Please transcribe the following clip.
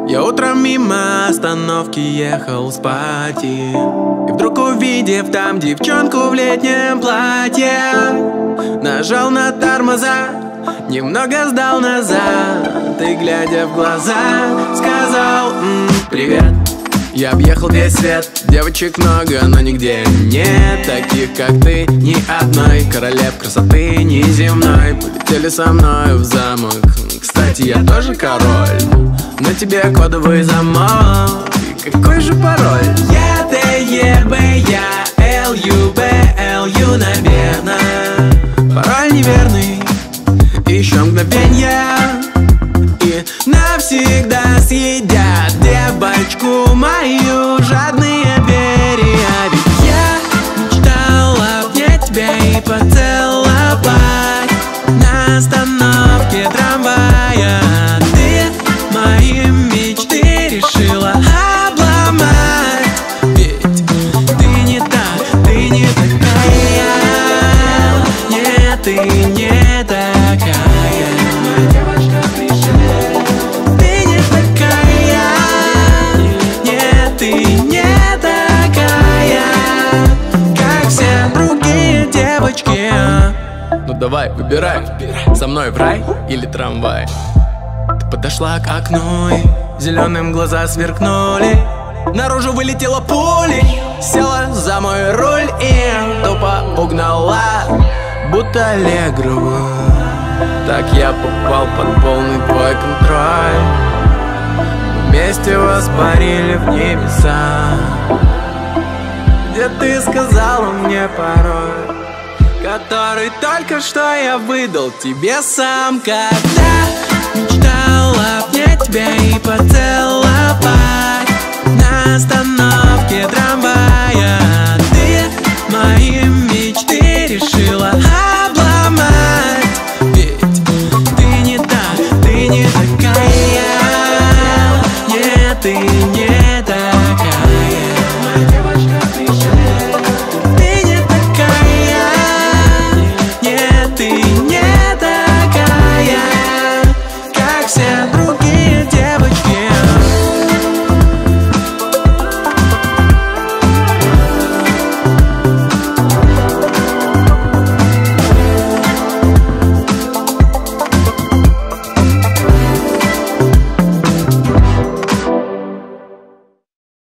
Я утром мимо остановки ехал спать и вдруг, увидев там девчонку в летнем платье, нажал на тормоза, немного сдал назад и, глядя в глаза, сказал: привет. Я объехал весь свет, девочек много, но нигде нет таких, как ты, ни одной. Королев красоты неземной полетели со мной в замок. Кстати, я тоже король, на тебе кодовый замок. И какой же пароль? Я, Т, Е, Б, я, Л, Ю, Б, Л, Ю, наверное. Пароль неверный, еще мгновенье, и навсегда съедят девочку мою жадные перья. Ведь я мечтал обнять тебя и поцеловать на остановке трамвая. Ты мои мечты решила обломать. Ведь ты не та, ты не такая. Нет, ты не такая. Девушка, пришей. Ты не такая. Нет, ты не такая, как все другие девочки. Ну давай, выбирай, со мной в рай или трамвай. Ты подошла к окну и зеленым глаза сверкнули. Наружу вылетела пулей, села за мой руль и тупо угнала, будто Аллегрова. Так я попал под полный твой контроль. Вместе воспарили в небеса, где ты сказала мне пароль, который только что я выдал тебе сам. Когда мечтал обнять тебя и поцеловать на остановке трамвая, ты мои мечты решила обломать. Ведь ты не та, ты не такая. Нет, ты не такая. Девушка, пришей. Ты не такая. Нет, ты не такая, как все.